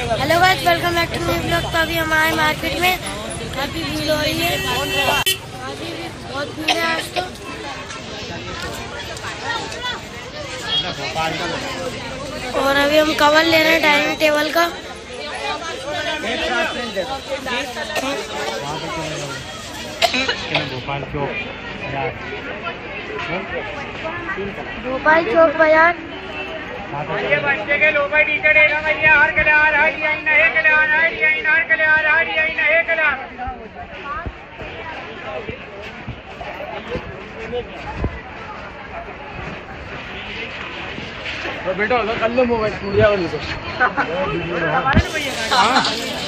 Hello guys, welcome back to new blog. तो अभी हम आए मार्केट में, काफी भीड़ हो रही है, अभी भी बहुत भीड़ है आज तो। और अभी हम कवर ले रहे हैं डाइनिंग टेबल का। भोपाल चौक बाजार। बच्चे के लोबर टीचर है भैया, हर कल्याण हरी आई नहे कल्याण हरी आई हर कल्याण हरी आई नहे कल्याण। बेटा कल मोबाइल टूट जाएगा।